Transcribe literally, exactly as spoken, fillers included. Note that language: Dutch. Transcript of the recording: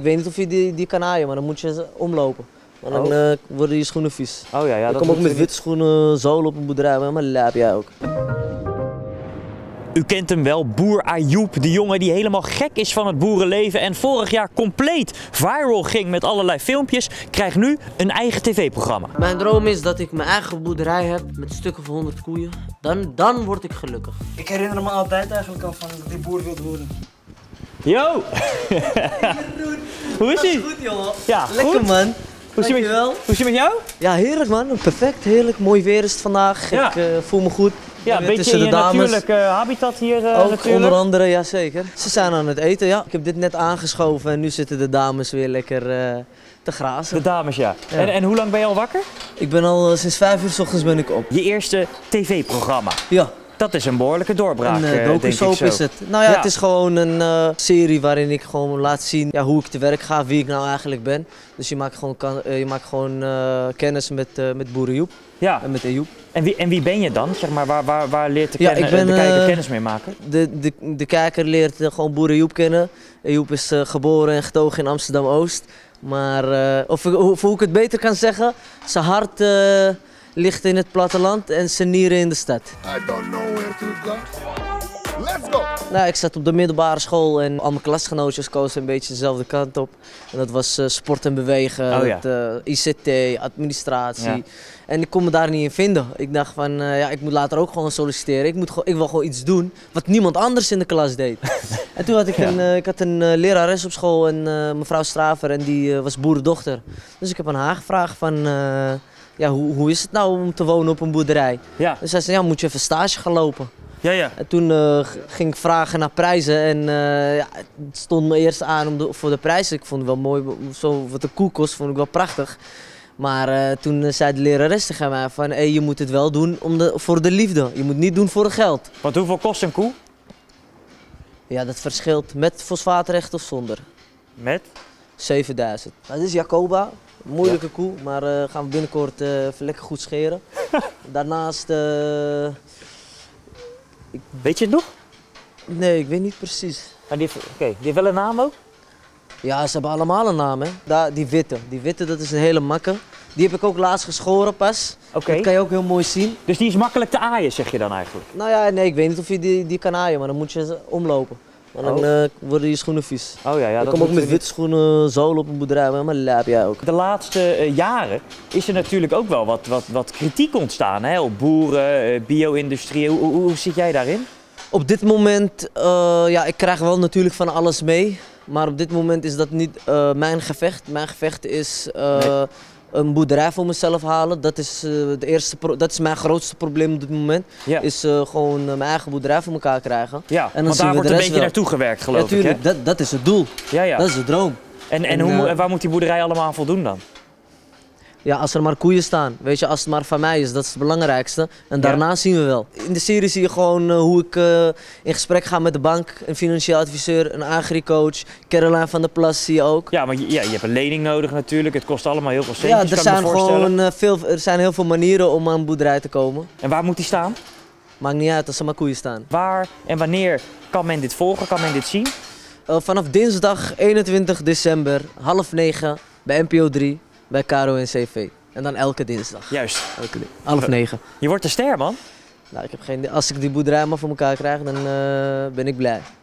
Ik weet niet of je die, die kan naaien, maar dan moet je omlopen. Want dan oh. uh, worden je schoenen vies. Oh ja, ja. Ik kom ook met witte schoenen, zolen op een boerderij, maar helemaal lijp jij ook. U kent hem wel, boer Ayoub, die jongen die helemaal gek is van het boerenleven en vorig jaar compleet viral ging met allerlei filmpjes, krijgt nu een eigen tv-programma. Mijn droom is dat ik mijn eigen boerderij heb met stukken van honderd koeien. Dan, dan word ik gelukkig. Ik herinner me altijd eigenlijk al van dat ik boer wilde worden. Yo! Hoe is ie? Goed jongen. Ja, lekker goed. man. Hoe is ie met, hoe is ie met jou? Ja, heerlijk man. Perfect, heerlijk. Mooi weer is het vandaag. Ja. Ik uh, voel me goed. Ja, een beetje in je natuurlijke habitat hier uh, ook natuurlijk. onder andere, ja zeker. Ze zijn aan het eten, ja. Ik heb dit net aangeschoven en nu zitten de dames weer lekker uh, te grazen. De dames, ja. ja. En, en hoe lang ben je al wakker? Ik ben al uh, sinds vijf uur 's ochtends ben ik op. Je eerste tv-programma. Ja. Dat is een behoorlijke doorbraak, Een uh, docusoap is het. Nou ja, ja, het is gewoon een uh, serie waarin ik gewoon laat zien ja, hoe ik te werk ga, wie ik nou eigenlijk ben. Dus je maakt gewoon, kan, uh, je maakt gewoon uh, kennis met, uh, met boer Ayoub ja. en met Ayoub. En wie, en wie ben je dan? Zeg maar, waar, waar, waar leert de, ja, ken, ik ben, de kijker uh, kennis mee maken? De, de, de kijker leert uh, gewoon boer Ayoub kennen. Ayoub is uh, geboren en getogen in Amsterdam-Oost. Maar, uh, of, of hoe ik het beter kan zeggen, zijn hart uh, ligt in het platteland en zijn nieren in de stad. I don't know where to go. Let's go! Nou, ik zat op de middelbare school en al mijn klasgenootjes kozen een beetje dezelfde kant op. En dat was uh, sport en bewegen, oh, ja. het, uh, I C T, administratie. Ja. En ik kon me daar niet in vinden. Ik dacht van, uh, ja, ik moet later ook gewoon solliciteren. Ik, moet gewoon, ik wil gewoon iets doen wat niemand anders in de klas deed. En toen had ik, ja. een, uh, ik had een uh, lerares op school, en, uh, mevrouw Straver, en die uh, was boerendochter. Dus ik heb aan haar gevraagd van, uh, ja, hoe, hoe is het nou om te wonen op een boerderij? Ja. Dus zij zei, ja, moet je even stage gaan lopen. Ja, ja. En toen uh, ging ik vragen naar prijzen en uh, ja, het stond me eerst aan om de, voor de prijzen. Ik vond het wel mooi, zo wat de koe kost, vond ik wel prachtig. Maar uh, toen uh, zei de lerares tegen mij van, hey, je moet het wel doen om de, voor de liefde. Je moet niet doen voor het geld. Want hoeveel kost een koe? Ja, dat verschilt met fosfaatrecht of zonder. Met? zevenduizend. Nou, dit is Jacoba, een moeilijke ja. koe, maar uh, gaan we binnenkort uh, even lekker goed scheren. Daarnaast... Uh, Ik... Weet je het nog? Nee, ik weet niet precies. Maar die, heeft, okay. die heeft wel een naam ook? Ja, ze hebben allemaal een naam, hè. Daar, die witte. Die witte, dat is een hele makke. Die heb ik ook laatst geschoren pas. Okay. Dat kan je ook heel mooi zien. Dus die is makkelijk te aaien, zeg je dan eigenlijk? Nou ja, nee, ik weet niet of je die, die kan aaien, maar dan moet je omlopen. Want dan oh. uh, worden je schoenen vies. Oh ja, ja. Ik kom ook met witte schoenen, zolen op een boerderij, maar helemaal lijp jij ook. De laatste uh, jaren is er natuurlijk ook wel wat, wat, wat kritiek ontstaan, hè? Op boeren, uh, bio-industrie. Hoe, hoe, hoe zit jij daarin? Op dit moment, uh, ja, ik krijg wel natuurlijk van alles mee. Maar op dit moment is dat niet uh, mijn gevecht. Mijn gevecht is uh, nee. een boerderij voor mezelf halen. Dat is, uh, de eerste pro dat is mijn grootste probleem op dit moment. Ja. Is uh, gewoon uh, mijn eigen boerderij voor elkaar krijgen. Ja, en dan want daar wordt een beetje wel. naartoe gewerkt, geloof ja, ik. Hè? Dat, dat is het doel. Ja, ja. Dat is de droom. En, en, en hoe, uh, waar moet die boerderij allemaal aan voldoen dan? Ja, als er maar koeien staan. Weet je, als het maar van mij is, dat is het belangrijkste. En daarna ja. zien we wel. In de serie zie je gewoon uh, hoe ik uh, in gesprek ga met de bank, een financieel adviseur, een agricoach, Caroline van der Plas zie je ook. Ja, maar je, ja, je hebt een lening nodig natuurlijk. Het kost allemaal heel veel centjes, ja, er kan zijn ik me voorstellen. Gewoon, uh, veel, er zijn heel veel manieren om aan een boerderij te komen. En waar moet die staan? Maakt niet uit als er maar koeien staan. Waar en wanneer kan men dit volgen, kan men dit zien? Uh, vanaf dinsdag eenentwintig december, half negen, bij N P O drie, bij K R O N C V. En dan elke dinsdag. Juist. Elke half negen. Je wordt een ster, man. Nou, ik heb geen, als ik die boerderij maar voor elkaar krijg, dan uh, ben ik blij.